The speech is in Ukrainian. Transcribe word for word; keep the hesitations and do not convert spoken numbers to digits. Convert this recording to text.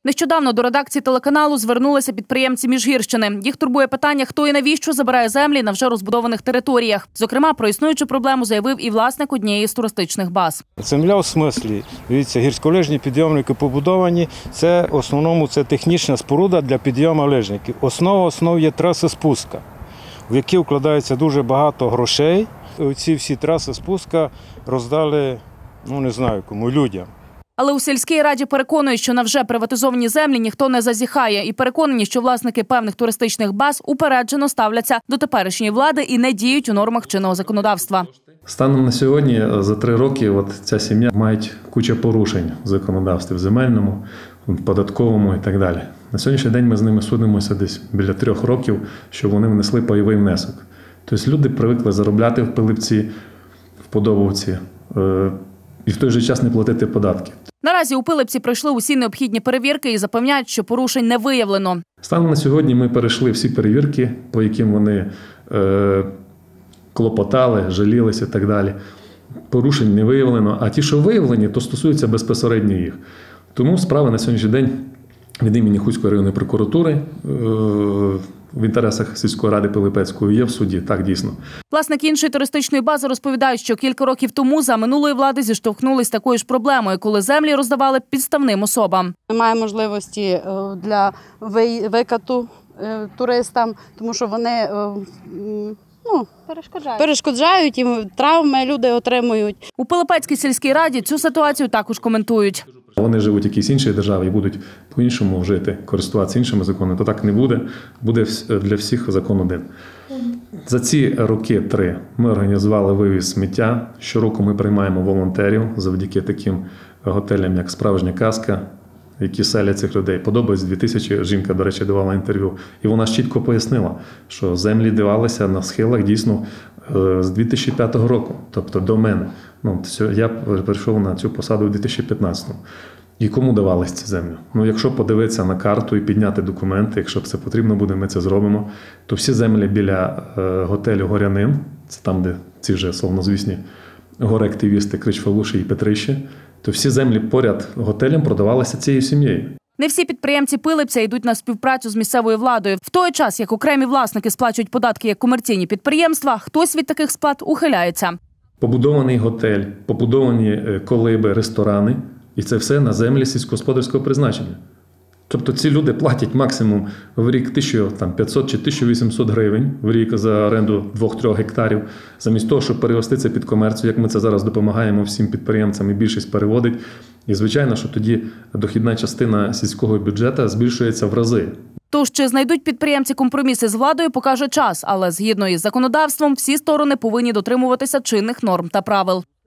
Нещодавно до редакції телеканалу звернулися підприємці Міжгірщини. Їх турбує питання, хто і навіщо забирає землі на вже розбудованих територіях. Зокрема, про існуючу проблему заявив і власник однієї з туристичних баз. Земля у смислі, дивіться, гірськолижні підйомники побудовані, це в основному це технічна споруда для підйому лижників. Основа основ є траси спуска, в які вкладається дуже багато грошей. Ці всі траси спуска роздали, ну не знаю кому, людям. Але у сільській раді переконують, що на вже приватизовані землі ніхто не зазіхає. І переконані, що власники певних туристичних баз упереджено ставляться до теперішньої влади і не діють у нормах чинного законодавства. Станом на сьогодні, за три роки, от ця сім'я має куча порушень в законодавстві, в земельному, в податковому і так далі. На сьогоднішній день ми з ними судимося десь біля трьох років, що вони внесли пайовий внесок. Тобто люди привикли заробляти в Пилипці, в Подобовці і в той же час не платити податки. Наразі у Пилипці пройшли усі необхідні перевірки і запевняють, що порушень не виявлено. Станом на сьогодні ми перейшли всі перевірки, по яким вони е, клопотали, жалілися і так далі. Порушень не виявлено, а ті, що виявлені, то стосуються безпосередньо їх. Тому справа на сьогоднішній день від імені Хуської районної прокуратури е, в інтересах сільської ради Пилипецької є в суді, так дійсно. Власник іншої туристичної бази розповідають, що кілька років тому за минулої влади зіштовхнулись з такою ж проблемою, коли землі роздавали підставним особам. Немає можливості для викату туристам, тому що вони ну, перешкоджають. перешкоджають, і травми люди отримують. У Пилипецькій сільській раді цю ситуацію також коментують. Вони живуть в якійсь іншій державі і будуть по-іншому жити, користуватися іншими законами, то так не буде. Буде для всіх закон один. За ці роки три ми організували вивіз сміття. Щороку ми приймаємо волонтерів завдяки таким готелям, як «Справжня казка», які селять цих людей. Подобається дві тисячі, жінка, до речі, давала інтерв'ю. І вона чітко пояснила, що землі давалися на схилах дійсно з дві тисячі п'ятого року, тобто до мене. Ну, я прийшов на цю посаду у дві тисячі п'ятнадцятому. І кому давалися ці землі? Ну, якщо подивитися на карту і підняти документи, якщо це потрібно буде, ми це зробимо, то всі землі біля е, готелю «Горянин», це там, де ці вже славнозвісні гори-активісти Крич-Фалуші і Петрищі, то всі землі поряд готелям продавалися цією сім'єю. Не всі підприємці Пилипця йдуть на співпрацю з місцевою владою. В той час, як окремі власники сплачують податки як комерційні підприємства, хтось від таких сплат ухиляється. Побудований готель, побудовані колиби, ресторани – і це все на землі сільськогосподарського призначення. Тобто ці люди платять максимум в рік тисячу п'ятсот чи тисячу вісімсот гривень в рік за оренду двох-трьох гектарів, замість того, щоб перевести це під комерцію, як ми це зараз допомагаємо всім підприємцям і більшість переводить. І звичайно, що тоді дохідна частина сільського бюджету збільшується в рази. Тож, чи знайдуть підприємці компроміси з владою, покаже час. Але згідно із законодавством, всі сторони повинні дотримуватися чинних норм та правил.